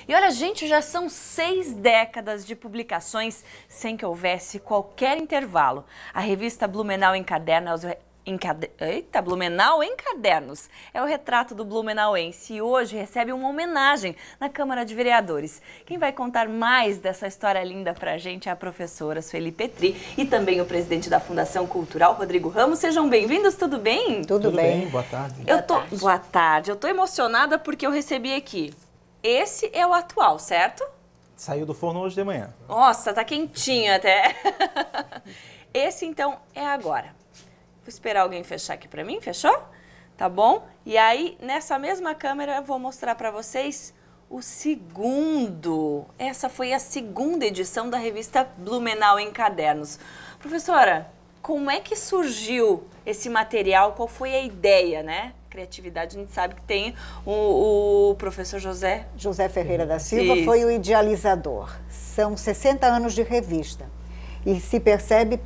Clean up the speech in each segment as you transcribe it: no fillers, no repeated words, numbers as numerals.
E olha, gente, já são 6 décadas de publicações sem que houvesse qualquer intervalo. A revista Blumenau em Cadernos... Blumenau em Cadernos é o retrato do blumenauense e hoje recebe uma homenagem na Câmara de Vereadores. Quem vai contar mais dessa história linda pra gente é a professora Sueli Petri e também o presidente da Fundação Cultural, Rodrigo Ramos. Sejam bem-vindos, tudo bem? Tudo bem, boa tarde. Boa tarde. Eu tô emocionada porque eu recebi aqui. Esse é o atual, certo? Saiu do forno hoje de manhã. Nossa, tá quentinho até. Esse então é agora. Vou esperar alguém fechar aqui pra mim, fechou? Tá bom? E aí, nessa mesma câmera, eu vou mostrar pra vocês o segundo. Essa foi a segunda edição da revista Blumenau em Cadernos. Professora, como é que surgiu esse material? Qual foi a ideia, né? Criatividade, a gente sabe que tem o professor José Ferreira da Silva. Isso. Foi o idealizador. São 60 anos de revista. E se percebe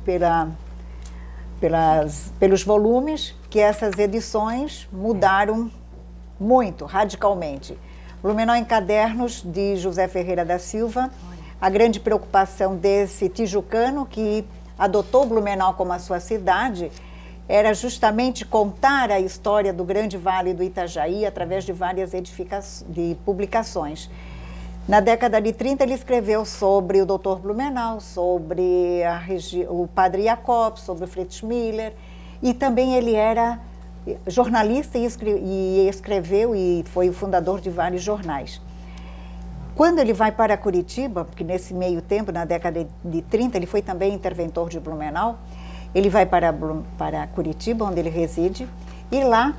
pelos volumes que essas edições mudaram muito, radicalmente. Blumenau em Cadernos, de José Ferreira da Silva. A grande preocupação desse tijucano que adotou Blumenau como a sua cidade era justamente contar a história do Grande Vale do Itajaí através de várias publicações. Na década de 30, ele escreveu sobre o Dr. Blumenau, sobre o Padre Jacob, sobre o Fritz Miller, e também ele era jornalista e escreveu e foi o fundador de vários jornais. Quando ele vai para Curitiba, porque nesse meio tempo, na década de 30, ele foi também interventor de Blumenau, ele vai para Curitiba, onde ele reside, e lá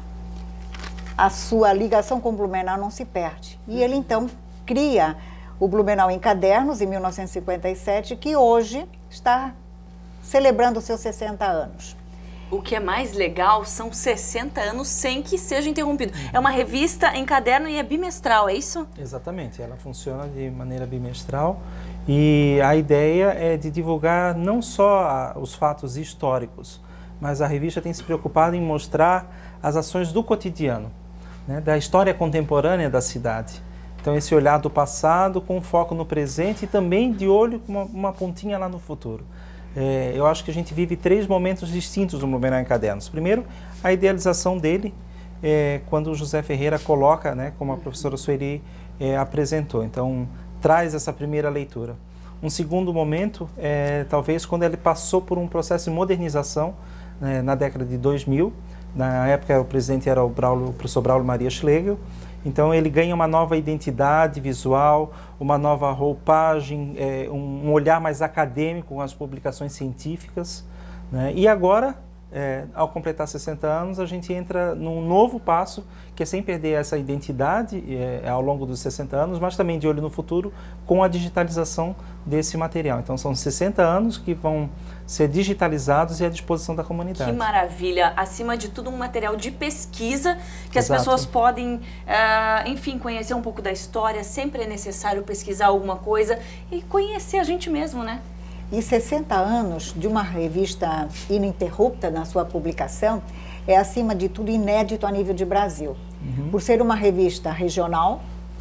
a sua ligação com Blumenau não se perde. E ele então cria o Blumenau em Cadernos, em 1957, que hoje está celebrando seus 60 anos. O que é mais legal são 60 anos sem que seja interrompido. É uma revista em caderno e é bimestral, é isso? Exatamente, ela funciona de maneira bimestral e a ideia é de divulgar não só os fatos históricos, mas a revista tem se preocupado em mostrar as ações do cotidiano, né, da história contemporânea da cidade. Então, esse olhar do passado com foco no presente e também de olho com uma pontinha lá no futuro. Eu acho que a gente vive 3 momentos distintos no Blumenau em Cadernos. Primeiro, a idealização dele, quando o José Ferreira coloca, né, como a professora Sueli apresentou. Então, traz essa primeira leitura. Um segundo momento, talvez, quando ele passou por um processo de modernização, né, na década de 2000. Na época, o presidente era o professor Braulio Maria Schlegel. Então, ele ganha uma nova identidade visual, uma nova roupagem, um olhar mais acadêmico com as publicações científicas, né? E agora, ao completar 60 anos, a gente entra num novo passo, que é sem perder essa identidade ao longo dos 60 anos, mas também de olho no futuro, com a digitalização desse material. Então, são 60 anos que vão ser digitalizados e à disposição da comunidade. Que maravilha! Acima de tudo, um material de pesquisa que as pessoas podem, enfim, conhecer um pouco da história. Sempre é necessário pesquisar alguma coisa e conhecer a gente mesmo, né? E 60 anos de uma revista ininterrupta na sua publicação é, acima de tudo, inédito a nível de Brasil. Por ser uma revista regional,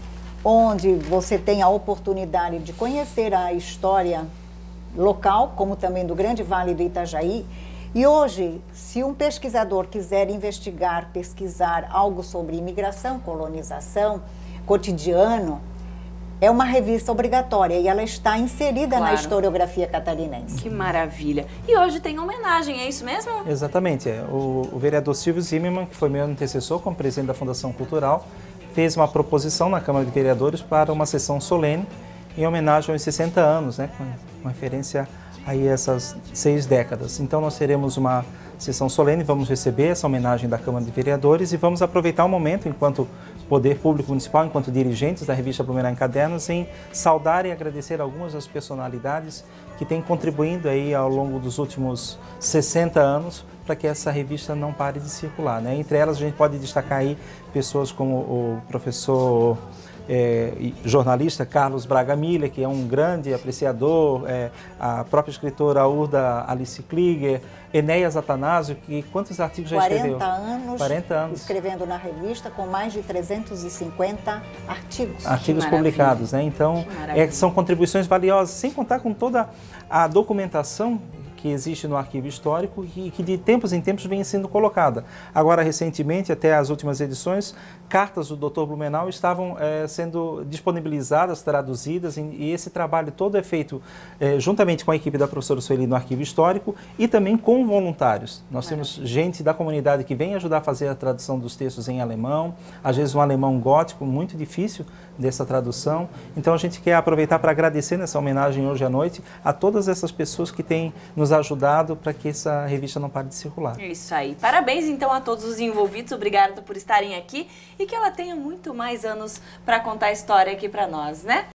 onde você tem a oportunidade de conhecer a história local, como também do Grande Vale do Itajaí. E hoje, se um pesquisador quiser investigar, pesquisar algo sobre imigração, colonização, cotidiano, é uma revista obrigatória e ela está inserida na historiografia catarinense. Que maravilha! E hoje tem homenagem, é isso mesmo? Exatamente. O vereador Silvio Zimmermann, que foi meu antecessor como presidente da Fundação Cultural, fez uma proposição na Câmara de Vereadores para uma sessão solene em homenagem aos 60 anos, né, com referência aí a essas 6 décadas. Então nós teremos uma sessão solene, vamos receber essa homenagem da Câmara de Vereadores e vamos aproveitar o momento, enquanto Poder Público Municipal, enquanto dirigentes da revista Blumenau em Cadernos, em saudar e agradecer algumas das personalidades que têm contribuído aí ao longo dos últimos 60 anos para que essa revista não pare de circular, né? Entre elas a gente pode destacar aí pessoas como o professor jornalista Carlos Braga Miller, que é um grande apreciador, a própria escritora Urda Alice Krieger, Enéas Atanásio, que quantos artigos já escreveu? 40 anos escrevendo na revista, com mais de 350 artigos. Artigos publicados, né? Então, são contribuições valiosas, sem contar com toda a documentação que existe no arquivo histórico e que de tempos em tempos vem sendo colocada. Agora, recentemente, até as últimas edições, cartas do Dr. Blumenau estavam sendo disponibilizadas, traduzidas, e esse trabalho todo é feito juntamente com a equipe da professora Sueli no arquivo histórico e também com voluntários. Nós temos gente da comunidade que vem ajudar a fazer a tradução dos textos em alemão, às vezes um alemão gótico, muito difícil dessa tradução. Então a gente quer aproveitar para agradecer nessa homenagem hoje à noite a todas essas pessoas que têm nos ajudado para que essa revista não pare de circular. Isso aí. Parabéns então a todos os envolvidos, obrigado por estarem aqui e que ela tenha muito mais anos para contar a história aqui para nós, né?